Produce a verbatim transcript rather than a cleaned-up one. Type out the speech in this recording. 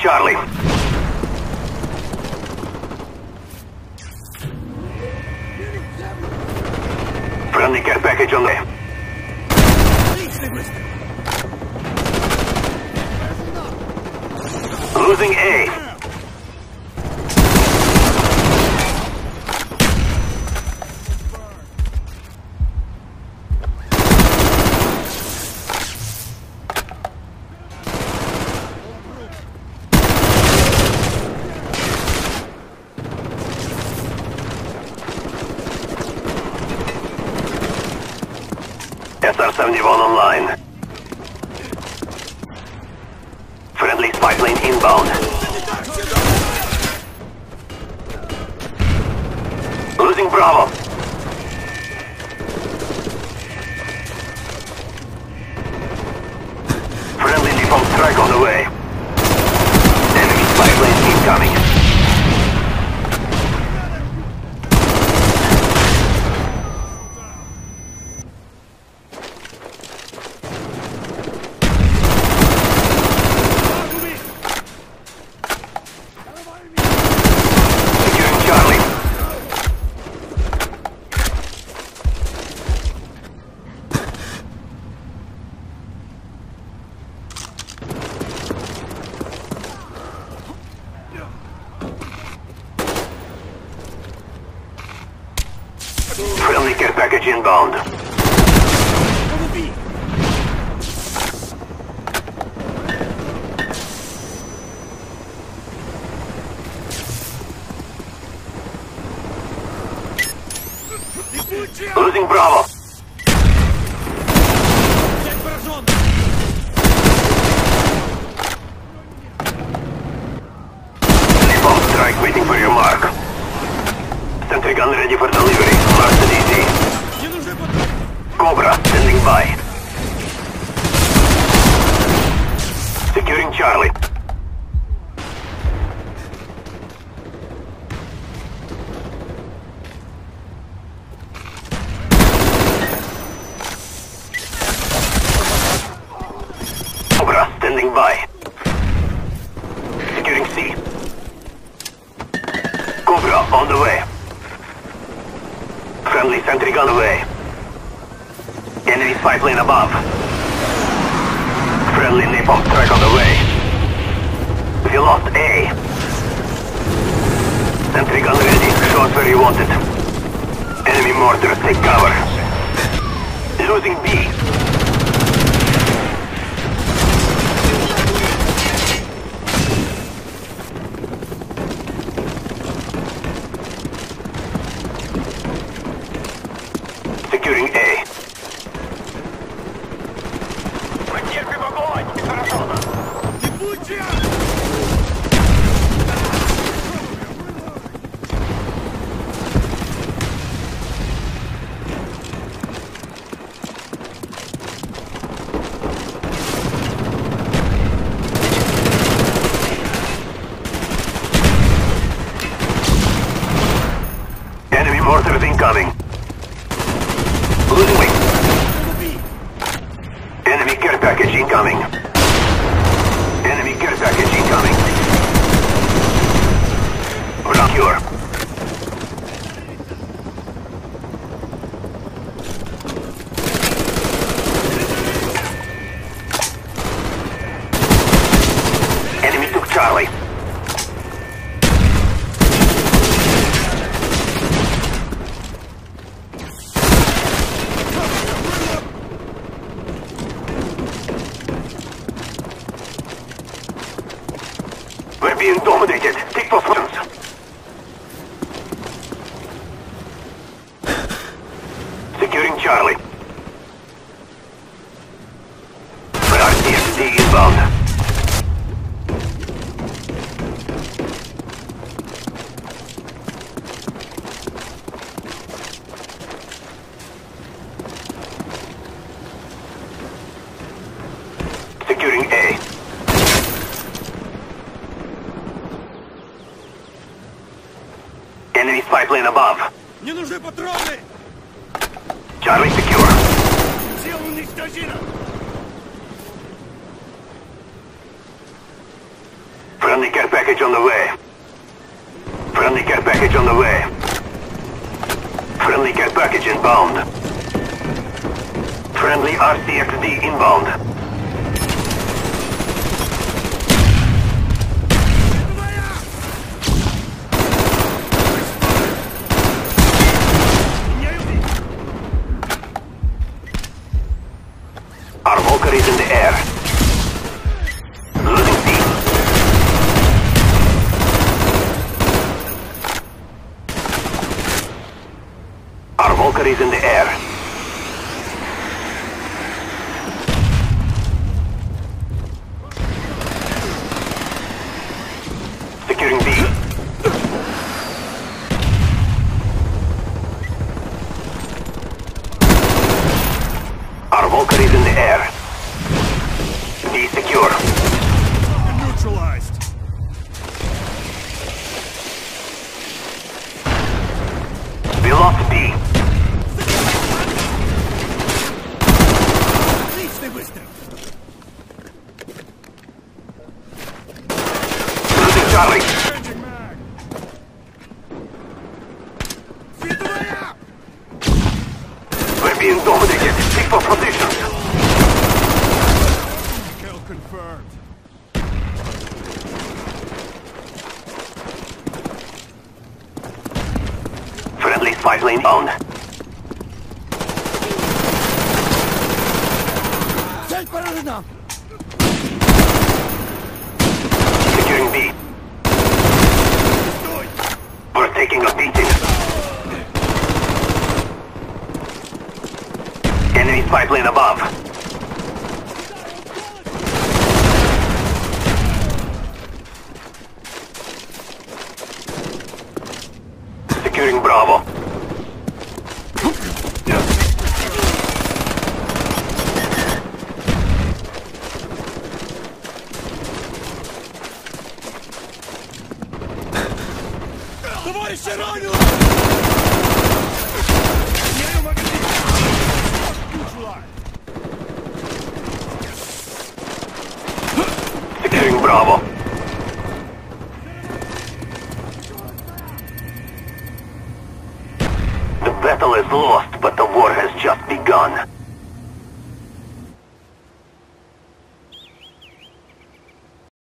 Charlie. Friendly care package on the way. Losing A. S R seventy-one online. Friendly spy plane inbound. Losing Bravo. Friendly default strike on the way. Enemy spy plane incoming. Friendly care package inbound. Losing Bravo. Default strike waiting for your mark. Sentry gun ready for delivery. Mark the D C. Cobra standing by. Securing Charlie. Cobra standing by. Securing C. Cobra on the way. Friendly sentry gun away. Enemy spy plane above. Friendly napalm strike on the way. We lost A. Sentry gun ready. Show us where you want it. Enemy mortars take cover. Losing B. Securing A. Enemy mortars incoming. Losing wing. Enemy care package incoming. Enemy care package incoming. Secure. Enemy took Charlie. We're being dominated. Take positions. Securing Charlie. R T X D inbound. Securing A. Enemy spy plane above. Мне нужны патроны! Charlie secure. Сил уничтожена! Friendly care package on the way. Friendly care package on the way. Friendly care package inbound. Friendly R C X D inbound. Our Volker is in the air. Losing C. Our Volker is in the air. Securing B. Our Volker is in the air. B secure. Neutralized. We lost B. Отличный выстрел. Losing Charlie. Changing mag. Фидуя! We're being dominated. Stick for positions. Kill confirmed. Friendly spy plane bound. Цель поражена. Securing B. Стой! We're taking a beating. Enemy spy plane above. Securing Bravo. Товарищи ранены! Меняю магазин! Neutralized. Securing Bravo. The battle is lost, but the war has just begun.